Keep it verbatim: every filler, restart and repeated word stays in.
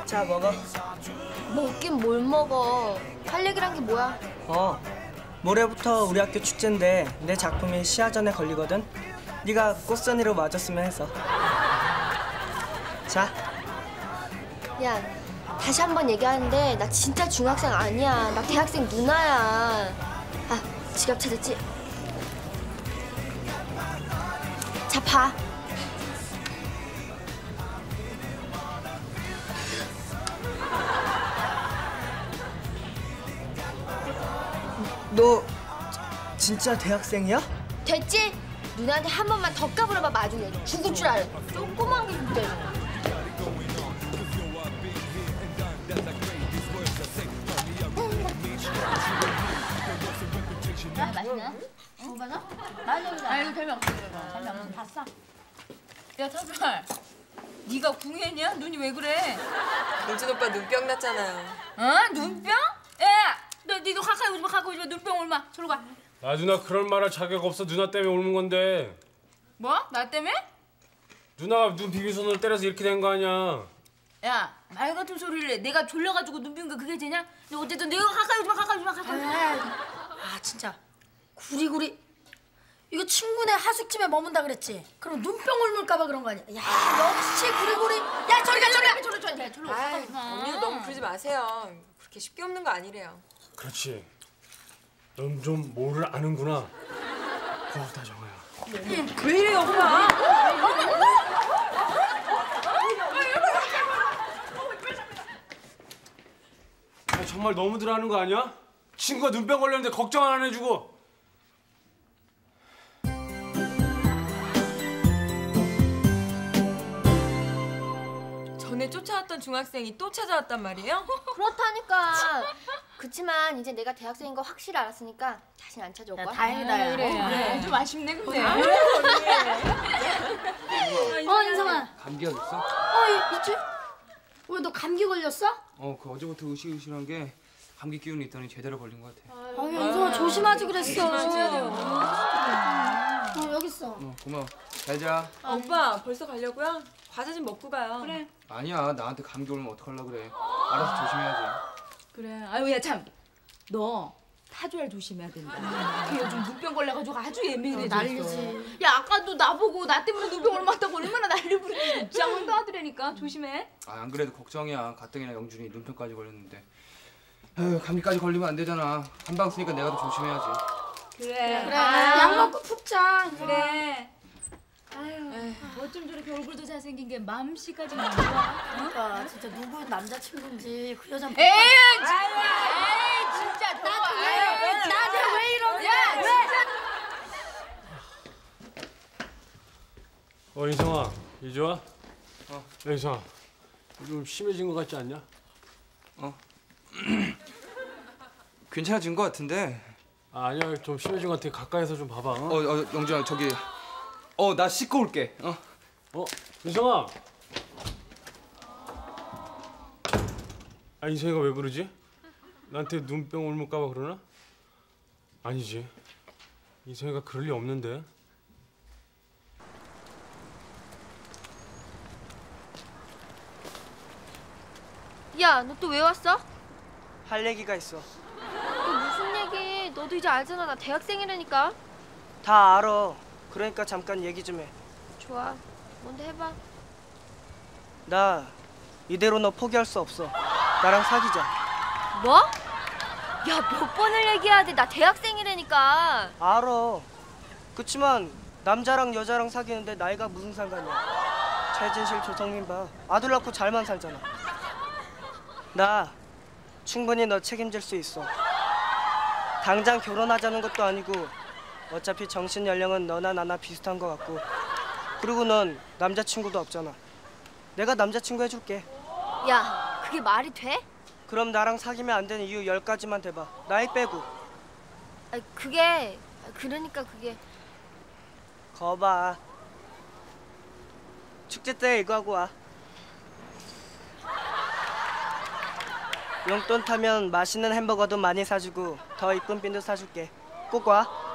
자, 먹어. 먹긴 뭘 먹어. 할 얘기란 게 뭐야? 어, 모레부터 우리 학교 축제인데 내 작품이 시화전에 걸리거든. 네가 꽃선이로 와줬으면 해서. 자. 야, 다시 한 번 얘기하는데 나 진짜 중학생 아니야. 나 대학생 누나야. 아, 지갑 찾았지? 자, 봐. 너 진짜 대학생이야? 됐지? 누나한테 한 번만 더 까불어봐. 마중에 죽을 줄 알아. 조그만 게 진짜. 아, 맛있네. 먹어봐서? 맛있어. 아, 이거 재미없어. 재미없어. 다 싸. 야, 타살. 네가 궁했냐? 눈이 왜 그래? 용진 오빠 눈병 났잖아요. 어? 눈병? 야! 너 니도 가까이 오지 마, 가까이 오지 마. 눈병 얼마? 저로 가. 아, 누나 그럴 말할 자격 없어. 누나 때문에 옮은 건데. 뭐? 나 때문에? 누나가 눈 비비 손으로 때려서 이렇게 된 거 아니야. 야, 말 같은 소리를 해. 내가 졸려가지고 눈 비운 거 그게 되냐? 근데 어쨌든 내가 가까이 오지 마, 가까이 오지 마, 가까이 오지 마. 아, 진짜. 구리구리. 이거 친구네 하숙집에 머문다 그랬지? 그럼 눈병 옮을까봐 그런 거 아니야? 야, 역시 구리구리. 야, 저리 가, 저리 가. 저리, 저리 가. 저리 아이, 언니도 너무 그러지 마세요. 그렇게 쉽게 없는 거 아니래요. 그렇지. 넌 좀 뭐를 아는구나. 고맙다, 정아야. 왜 이래요, 오빠? 야, 정말 너무들 하는 거 아니야? 친구가 눈병 걸렸는데 걱정 안 해주고. 전에 쫓아왔던 중학생이 또 찾아왔단 말이에요? 그렇다니까. 그치만 이제 내가 대학생인 거 확실히 알았으니까 다신 안 찾아올 거야. 다행이다, 야. 그래. 그래. 좀 아쉽네, 근데. 어, 인성아. 감기 걸렸어? 어, 이- 있지? 왜 너 감기 걸렸어? 어, 그 어제부터 으실으실한 게 감기 기운이 있더니 제대로 걸린 것 같아. 아, 인성아 조심하지 그랬어. 조심하셔야 돼요. 어, 여기 있어. 어, 고마워. 잘 자. 아, 오빠 벌써 가려고요? 과자 좀 먹고 가요. 그래. 아니야, 나한테 감기 오면 어떡하려고 그래. 알아서 조심해야지. 그래. 아유, 야, 참. 너 타조알 조심해야 된다. 걔 요즘 눈병 걸려가지고 아주 예민해졌어. 난리지. 야, 아까도 나보고 나 때문에 눈병 얼마다고 얼마나 난리 부르는지 짱도 하더라니까. 조심해. 아, 안 그래도 걱정이야. 가뜩이나 영준이 눈병까지 걸렸는데. 에휴, 감기까지 걸리면 안 되잖아. 한 방 쓰니까 내가 더 조심해야지. 그래. 그래, 약 먹고 푹 자. 그래. 아유, 어쩜 저렇게 얼굴도 잘생긴 게 맘씨까지 나 좋아. 그러니까 진짜 누구 남자친구인지 그 여자. 에이, 진짜. 에이, 진짜. 나한테 왜, 나한테 왜 이러냐? 야, 진짜. 어, 인성아, 이제 와? 어. 야, 인성아, 좀 심해진 것 같지 않냐? 어. 괜찮아진 것 같은데. 아, 아니야, 좀 심해진 것 같아. 가까이서 좀 봐봐. 어, 어, 어, 영준아, 저기. 어, 나 씻고 올게. 어. 어, 인성아. 아, 인성이가 왜 그러지? 나한테 눈병 옮을까봐 그러나? 아니지. 인성이가 그럴 리 없는데. 야, 너 또 왜 왔어? 할 얘기가 있어. 또 무슨 얘기? 너도 이제 알잖아. 나 대학생이라니까. 다 알아. 그러니까 잠깐 얘기 좀 해. 좋아. 뭔데 해봐. 나 이대로 너 포기할 수 없어. 나랑 사귀자. 뭐? 야, 몇 번을 얘기해야 돼. 나 대학생이라니까. 알아. 그치만 남자랑 여자랑 사귀는데 나이가 무슨 상관이야. 최진실, 조성민 봐. 아들 낳고 잘만 살잖아. 나 충분히 너 책임질 수 있어. 당장 결혼하자는 것도 아니고 어차피 정신 연령은 너나 나나 비슷한 것 같고, 그리고 넌 남자친구도 없잖아. 내가 남자친구 해줄게. 야, 그게 말이 돼? 그럼 나랑 사귀면 안 되는 이유 열 가지만 대봐. 나이 빼고. 아, 그게 그러니까 그게 거봐. 축제 때 이거 하고 와. 용돈 타면 맛있는 햄버거도 많이 사주고 더 이쁜 빈도 사줄게. 꼭 와.